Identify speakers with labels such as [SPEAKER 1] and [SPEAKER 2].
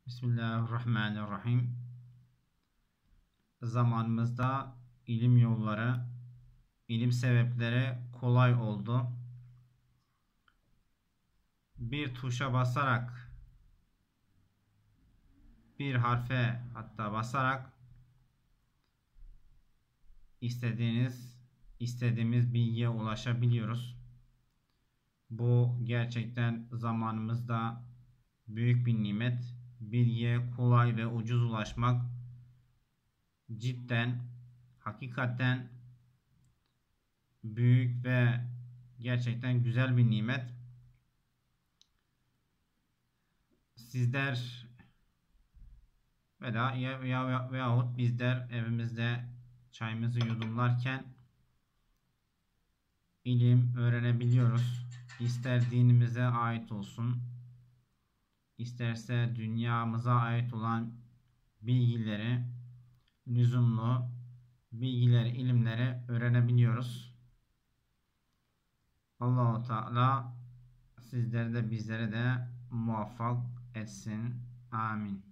[SPEAKER 1] Bismillahirrahmanirrahim. Zamanımızda ilim yolları, ilim sebepleri kolay oldu. Bir tuşa basarak, bir harfe hatta basarak istediğimiz bilgiye ulaşabiliyoruz. Bu gerçekten zamanımızda büyük bir nimet. Bilgiye kolay ve ucuz ulaşmak cidden, hakikaten büyük ve gerçekten güzel bir nimet. Sizler veyahut bizler evimizde çayımızı yudumlarken ilim öğrenebiliyoruz. İster dinimize ait olsun, isterse dünyamıza ait olan bilgileri, lüzumlu bilgileri, ilimleri öğrenebiliyoruz. Allah-u Teala sizleri de bizleri de muvaffak etsin. Amin.